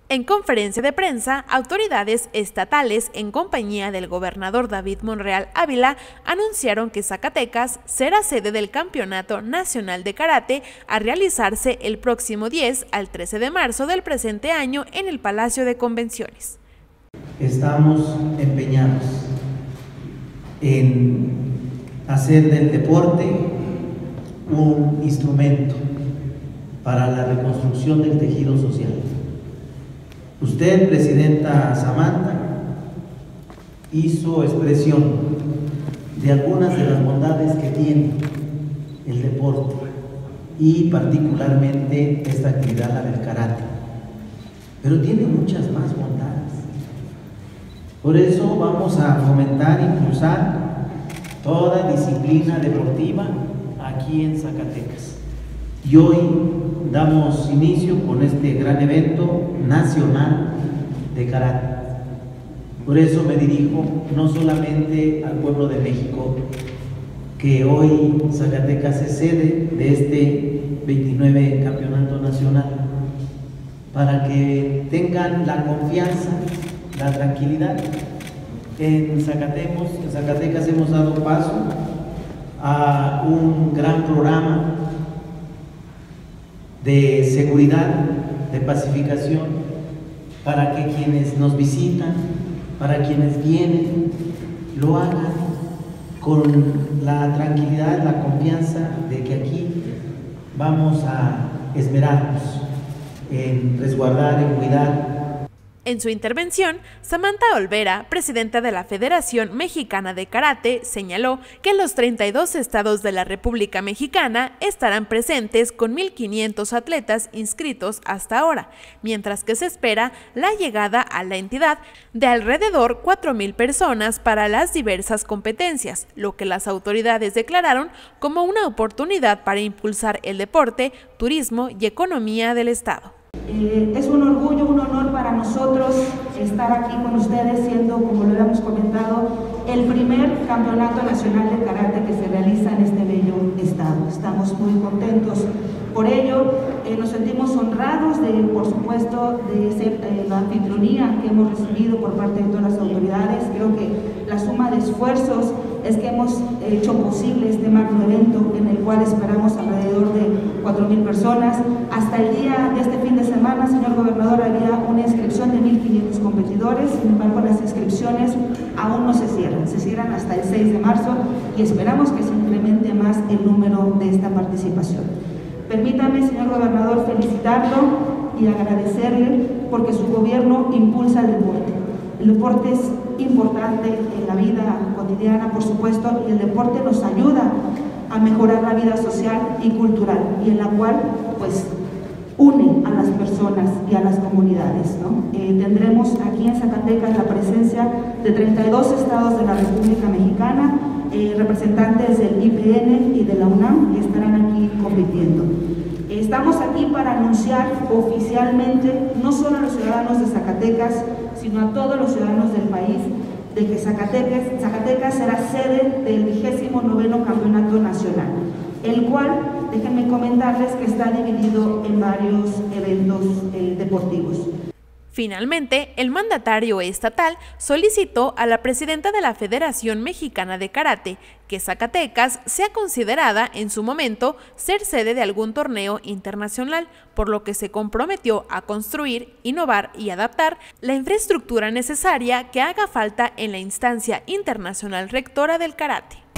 En conferencia de prensa, autoridades estatales en compañía del gobernador David Monreal Ávila anunciaron que Zacatecas será sede del Campeonato Nacional de Karate a realizarse el próximo 10 al 13 de marzo del presente año en el Palacio de Convenciones. Estamos empeñados en hacer del deporte un instrumento para la reconstrucción del tejido social. Usted, Presidenta Samantha, hizo expresión de algunas de las bondades que tiene el deporte y particularmente esta actividad, la del karate, pero tiene muchas más bondades. Por eso vamos a fomentar e impulsar toda disciplina deportiva aquí en Zacatecas. Y hoy damos inicio con este gran evento nacional de karate. Por eso me dirijo no solamente al pueblo de México, que hoy Zacatecas es sede de este 29 Campeonato Nacional, para que tengan la confianza, la tranquilidad. En Zacatecas hemos dado paso a un gran programa de seguridad, de pacificación, para que quienes nos visitan, para quienes vienen, lo hagan con la tranquilidad, la confianza de que aquí vamos a esmerarnos en resguardar, en cuidar. En su intervención, Samantha Olvera, presidenta de la Federación Mexicana de Karate, señaló que los 32 estados de la República Mexicana estarán presentes con 1,500 atletas inscritos hasta ahora, mientras que se espera la llegada a la entidad de alrededor 4,000 personas para las diversas competencias, lo que las autoridades declararon como una oportunidad para impulsar el deporte, turismo y economía del estado. Es un orgullo, un honor para nosotros estar aquí con ustedes, siendo, como lo habíamos comentado, el primer campeonato nacional de karate que se realiza en este bello estado. Estamos muy contentos por ello, nos sentimos honrados de, por supuesto, de ser la anfitrionía que hemos recibido por parte de todas las autoridades. Creo que la suma de esfuerzos es que hemos hecho posible este magno evento en el cual esperamos alrededor de 4,000 personas. Hasta el día de este fin de semana, señor gobernador, había una inscripción de 1,500 competidores. Sin embargo, las inscripciones aún no se cierran hasta el 6 de marzo y esperamos que se incremente más el número de esta participación. Permítame, señor gobernador, felicitarlo y agradecerle porque su gobierno impulsa el deporte. El deporte es importante en la vida cotidiana, por supuesto, y el deporte nos ayuda a mejorar la vida social y cultural, y en la cual, pues, une a las personas y a las comunidades, ¿no? Tendremos aquí en Zacatecas la presencia de 32 estados de la República Mexicana, representantes del IPN y de la UNAM que estarán aquí compitiendo. Estamos aquí para anunciar oficialmente, no solo a los ciudadanos de Zacatecas, sino a todos los ciudadanos del país, de que Zacatecas será sede del 29º Campeonato Nacional, el cual, déjenme comentarles que está dividido en varios eventos deportivos. Finalmente, el mandatario estatal solicitó a la presidenta de la Federación Mexicana de Karate que Zacatecas sea considerada en su momento ser sede de algún torneo internacional, por lo que se comprometió a construir, innovar y adaptar la infraestructura necesaria que haga falta en la instancia internacional rectora del karate.